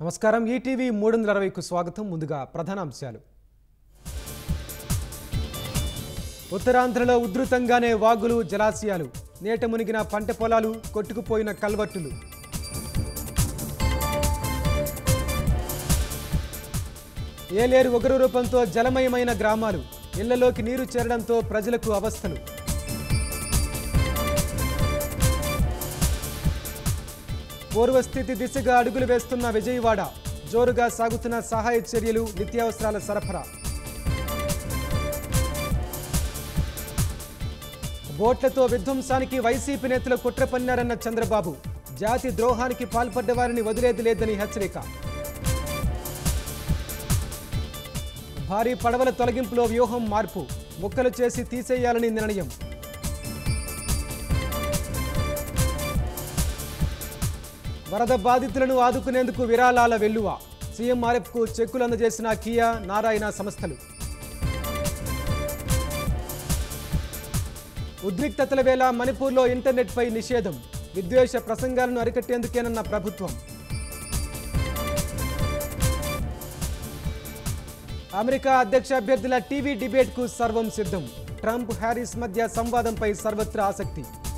నమస్కారం ఈటీవీ 360కు స్వాగతం. ముందుగా ప్రధాన అంశాలు. ఉత్తరాంధ్రలో ఉధృతంగానే వాగులు జలాశయాలు, నేట మునిగిన పంట పొలాలు, కొట్టుకుపోయిన కల్వర్టులు. ఏలేరు ఒగరు రూపంతో జలమయమైన గ్రామాలు, ఇళ్లలోకి నీరు చేరడంతో ప్రజలకు అవస్థలు. పూర్వస్థితి దిశగా అడుగులు వేస్తున్న విజయవాడ, జోరుగా సాగుతున్న సహాయ చర్యలు, నిత్యావసరాల సరఫరా. బోట్లతో విధ్వంసానికి వైసీపీ నేతలు కుట్ర పన్నారన్న చంద్రబాబు, జాతి ద్రోహానికి పాల్పడ్డ వారిని వదిలేది లేదని హెచ్చరిక. భారీ పడవల తొలగింపులో వ్యూహం మార్పు, ముక్కలు చేసి తీసేయాలని నిర్ణయం. వరద బాధితులను ఆదుకునేందుకు విరాళాల వెల్లువ, సీఎంఆర్ఎఫ్కు చెక్కులు అందజేసిన కియా, నారాయణ సంస్థలు. ఉద్రిక్తతల వేళ మణిపూర్లో ఇంటర్నెట్పై నిషేధం, విద్వేష ప్రసంగాలను అరికట్టేందుకేనన్న ప్రభుత్వం. అమెరికా అధ్యక్ష అభ్యర్థుల టీవీ డిబేట్కు సర్వం సిద్ధం, ట్రంప్ హ్యారిస్ మధ్య సంవాదంపై సర్వత్రా ఆసక్తి.